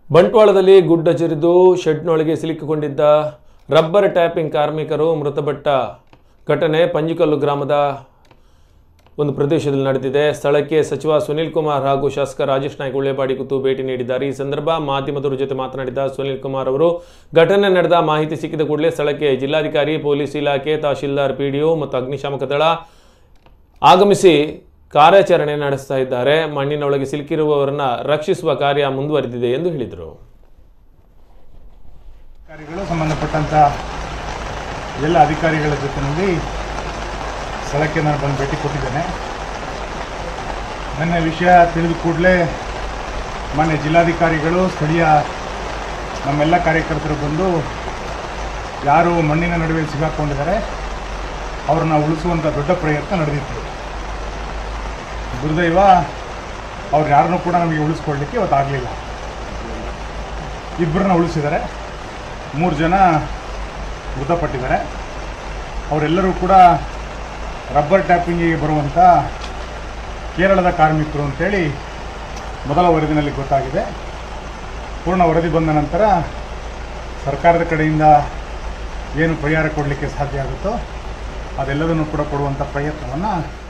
ಬಂಟ್ವಾಳದಲ್ಲಿ ಗುಡ್ಡ ಜರಿದು ಶೆಡ್ನೊಳಗೆ ಸಿಲುಕಿಕೊಂಡಿದ್ದ rubber tapping ಕಾರ್ಮಿಕರು ಮೃತಪಟ್ಟ ಘಟನೆ ಪಂಜಿಕಲ್ಲು ಗ್ರಾಮದ ಒಂದು ಪ್ರದೇಶದಲ್ಲಿ ನಡೆದಿದೆ. ಸ್ಥಳಕ್ಕೆ ಸಚಿವ ಸುನೀಲ್ ಕುಮಾರ್ ಹಾಗೂ ಶಾಸಕ ರಾಜೇಶ್ ನಾಯ್ಕ ಉಳ್ಳೇಬಾಡಿ ಕುತ್ತು ಭೇಟಿ ನೀಡಿದ್ದಾರೆ. ಈ ಸಂದರ್ಭ ಮಾಧ್ಯಮದವರ ಜೊತೆ ಮಾತನಾಡಿದ ಸುನೀಲ್ ಕುಮಾರ್ ಅವರು ಘಟನೆ ನಡೆದ ಮಾಹಿತಿ ಸಿಕ್ಕಿದ ಕೂಡಲೇ ಸ್ಥಳಕ್ಕೆ ಜಿಲ್ಲಾಧಿಕಾರಿ, ಪೊಲೀಸ್ ಇಲಾಖೆ, ತಹಶೀಲ್ದಾರ್, ಪಿಡಿಒ ಮತ್ತು ಅಗ್ನಿಶಾಮಕ ದಳ ಆಗಮಿಸಿ ಕಾರ್ಯಾಚರಣೆ ನಡೆಸ್ತಾ ಇದ್ದಾರೆ. ಮಣ್ಣಿನೊಳಗೆ ಸಿಲುಕಿರುವವರನ್ನ ರಕ್ಷಿಸುವ ಕಾರ್ಯ ಮುಂದುವರೆದಿದೆ ಎಂದು ಹೇಳಿದರು. ಸಂಬಂಧಪಟ್ಟಂತ ಎಲ್ಲ ಅಧಿಕಾರಿಗಳ ಜೊತೆಯಲ್ಲಿ ಸ್ಥಳಕ್ಕೆ ನಾನು ಬಂದು ಭೇಟಿ ಕೊಟ್ಟಿದ್ದೇನೆ. ನನ್ನ ವಿಷಯ ತಿಳಿದ ಕೂಡಲೇ ಮಾನ್ಯ ಜಿಲ್ಲಾಧಿಕಾರಿಗಳು, ಸ್ಥಳೀಯ ನಮ್ಮೆಲ್ಲ ಕಾರ್ಯಕರ್ತರು ಬಂದು ಯಾರು ಮಣ್ಣಿನ ನಡುವೆ ಸಿಗಾಕೊಂಡಿದ್ದಾರೆ ಅವ್ರನ್ನ ಉಳಿಸುವಂಥ ದೊಡ್ಡ ಪ್ರಯತ್ನ ನಡೆದಿತ್ತು. ದುರ್ದೈವ, ಅವ್ರು ಯಾರನ್ನೂ ಕೂಡ ನಮಗೆ ಉಳಿಸ್ಕೊಳ್ಳಲಿಕ್ಕೆ ಇವತ್ತಾಗಲಿಲ್ಲ. ಇಬ್ಬರನ್ನ ಉಳಿಸಿದ್ದಾರೆ, 3 ಜನ ಮೃತಪಟ್ಟಿದ್ದಾರೆ. ಅವರೆಲ್ಲರೂ ಕೂಡ ರಬ್ಬರ್ ಟ್ಯಾಪಿಂಗಿಗೆ ಬರುವಂಥ ಕೇರಳದ ಕಾರ್ಮಿಕರು ಅಂತೇಳಿ ಮೊದಲ ವರದಿನಲ್ಲಿ ಗೊತ್ತಾಗಿದೆ. ಪೂರ್ಣ ವರದಿ ಬಂದ ನಂತರ ಸರ್ಕಾರದ ಕಡೆಯಿಂದ ಏನು ಪರಿಹಾರ ಕೊಡಲಿಕ್ಕೆ ಸಾಧ್ಯ ಆಗುತ್ತೋ ಅದೆಲ್ಲದನ್ನು ಕೂಡ ಕೊಡುವಂಥ ಪ್ರಯತ್ನವನ್ನು